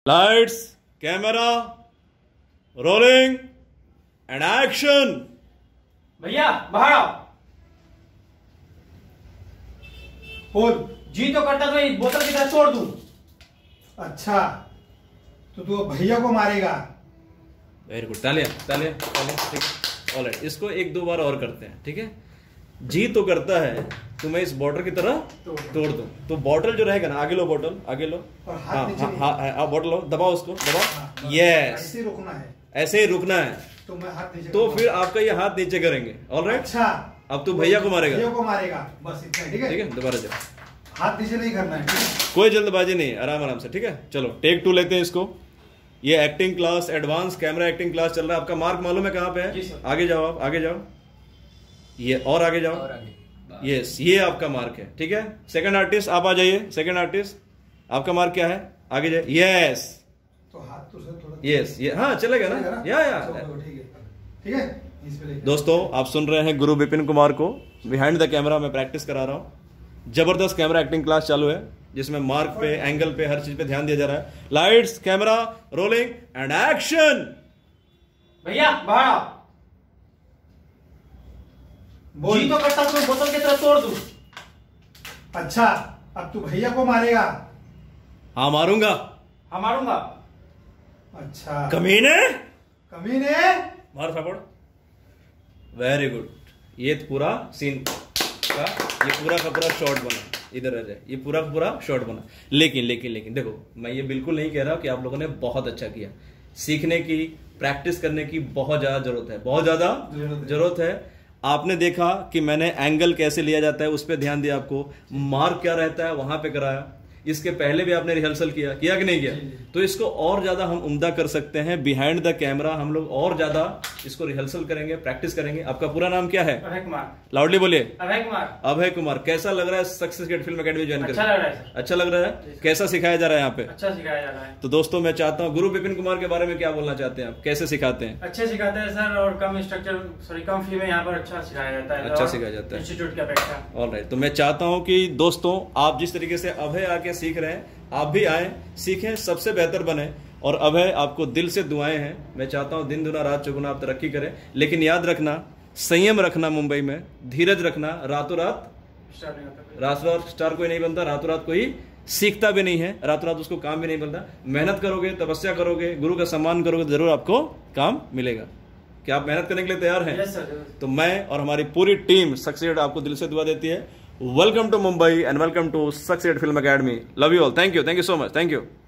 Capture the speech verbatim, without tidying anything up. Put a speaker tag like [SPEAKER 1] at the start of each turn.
[SPEAKER 1] Lights, camera, rolling and action.
[SPEAKER 2] भैया बाहर आओ।
[SPEAKER 3] बोल।
[SPEAKER 2] जी तो करता तो इस बोतल की तरह तोड़ दूं।
[SPEAKER 3] अच्छा तो तू भैया को मारेगा।
[SPEAKER 1] वेरी गुड, तालियां तालियां तालियां। ठीक है, ऑलराइट, इसको एक दो बार और करते हैं। ठीक है, जी तो करता है तो मैं इस बॉटल की तरह तोड़ दूं। तो बॉटल जो रहेगा ना, आगे लो बॉटल, आगे लो।
[SPEAKER 3] और हाथ
[SPEAKER 1] हाँ
[SPEAKER 3] नीचे
[SPEAKER 1] हाँ
[SPEAKER 3] नहीं।
[SPEAKER 1] हाँ हाँ, बॉटल लो, दबाओ उसको, दबाओ।
[SPEAKER 3] हाँ,
[SPEAKER 1] यस,
[SPEAKER 3] ऐसे ही रुकना है।
[SPEAKER 1] ऐसे ही रुकना है।
[SPEAKER 3] तो मैं हाथ नीचे
[SPEAKER 1] तो
[SPEAKER 3] करूंगा।
[SPEAKER 1] फिर आपका ये हाथ नीचे करेंगे। ऑलराइट,
[SPEAKER 3] अच्छा
[SPEAKER 1] अब तू भैया को मारेगा।
[SPEAKER 3] भैया को मारेगा, बस इतना ही। ठीक है,
[SPEAKER 1] ठीक है, दोबारा जाओ।
[SPEAKER 3] हाथ नीचे नहीं करना है। ठीक है?
[SPEAKER 1] कोई जल्दबाजी नहीं, आराम आराम से। ठीक है, चलो टेक टू लेते हैं इसको। ये acting class, advance camera acting class चल रहा है। आपका मार्क मालूम है कहाँ पे
[SPEAKER 2] जी
[SPEAKER 1] है?
[SPEAKER 2] सर।
[SPEAKER 1] आगे जाओ, आप आगे जाओ, ये और आगे जाओ। यस, ये आपका मार्क है। ठीक है, सेकंड आर्टिस्ट आप आ जाइए। सेकंड आर्टिस्ट, आपका मार्क क्या है? आगे जाइए। यस
[SPEAKER 3] तो हाथ तो सर थोड़ा।
[SPEAKER 1] यस, ये हाँ चलेगा ना। या या
[SPEAKER 3] चलो, ठीक है ठीक है, इस पे लेके।
[SPEAKER 1] दोस्तों, आप सुन रहे हैं गुरु विपिन कुमार को। बिहाइंड द कैमरा में प्रैक्टिस करा रहा हूँ। जबरदस्त कैमरा एक्टिंग क्लास चालू है, जिसमें मार्क पे, एंगल पे, हर चीज पे ध्यान दिया जा रहा है। Lights, camera, rolling and action.
[SPEAKER 2] भैया बाहर आओ।
[SPEAKER 3] बोल।
[SPEAKER 2] जी तो करता तो बोतल की तरह तोड़ दूं।
[SPEAKER 3] अच्छा अब तू भैया को मारेगा।
[SPEAKER 1] हाँ मारूंगा।
[SPEAKER 2] हाँ मारूंगा।
[SPEAKER 3] अच्छा
[SPEAKER 1] कमीने,
[SPEAKER 3] कमीने।
[SPEAKER 1] मार थप्पड़। Very good. ये पूरा सीन का, ये पूरा का पूरा शॉट बना। इधर आ जाए, ये पूरा का पूरा शॉट बना। लेकिन लेकिन लेकिन देखो, मैं ये बिल्कुल नहीं कह रहा कि आप लोगों ने बहुत अच्छा किया। सीखने की, प्रैक्टिस करने की बहुत ज्यादा जरूरत है, बहुत ज्यादा जरूरत है। आपने देखा कि मैंने एंगल कैसे लिया जाता है, उस पर ध्यान दिया। आपको मार्क क्या रहता है वहां पे कराया। इसके पहले भी आपने रिहर्सल किया किया कि नहीं किया? तो इसको और ज्यादा हम उम्दा कर सकते हैं। बिहाइंड द कैमरा हम लोग और ज्यादा इसको रिहर्सल करेंगे, प्रैक्टिस करेंगे। आपका पूरा नाम क्या है?
[SPEAKER 2] अभय कुमार।
[SPEAKER 1] लाउडली बोलिए।
[SPEAKER 2] अभय कुमार।
[SPEAKER 1] अभय कुमार। कैसा लग रहा है success gate film academy join
[SPEAKER 2] अच्छा
[SPEAKER 1] करके?
[SPEAKER 2] लग रहा है सर।
[SPEAKER 1] अच्छा लग रहा है। कैसा सिखाया जा रहा है यहाँ पे?
[SPEAKER 2] अच्छा सिखाया जा रहा है।
[SPEAKER 1] तो दोस्तों, मैं चाहता हूँ, गुरु विपिन कुमार के बारे में क्या बोलना चाहते हैं आप? कैसे सिखाते हैं?
[SPEAKER 2] अच्छे सिखाते हैं सर, और कम स्ट्रक्चर सॉरी कम फी में यहाँ पर अच्छा सिखाया जाता है।
[SPEAKER 1] अच्छा
[SPEAKER 2] और
[SPEAKER 1] सिखाया जाता है
[SPEAKER 2] इंस्टीट्यूट की अपेक्षा।
[SPEAKER 1] ऑलराइट, तो मैं चाहता हूं कि दोस्तों, आप जिस तरीके से अभय आके सीख रहे हैं, आप भी आए, सीखें, सबसे बेहतर बने। और अभय आपको दिल से दुआएं हैं। मैं चाहता हूं दिन दुना रात चौगुना आप तरक्की करें। लेकिन याद रखना, संयम रखना, मुंबई में धीरज रखना। रातों रात
[SPEAKER 2] स्टार नहीं होता।
[SPEAKER 1] रातों रात स्टार कोई नहीं बनता, रातों रात कोई सीखता भी नहीं है, रातों रात उसको काम भी नहीं बनता। मेहनत करोगे, तपस्या करोगे, गुरु का सम्मान करोगे, जरूर आपको काम मिलेगा। क्या आप मेहनत करने के लिए तैयार हैं?
[SPEAKER 2] Yes sir.
[SPEAKER 1] तो मैं और हमारी पूरी टीम सक्सेड आपको दिल से दुआ देती है। Welcome to Mumbai and welcome to succeed film academy. Love you all. Thank you, thank you so much, thank you.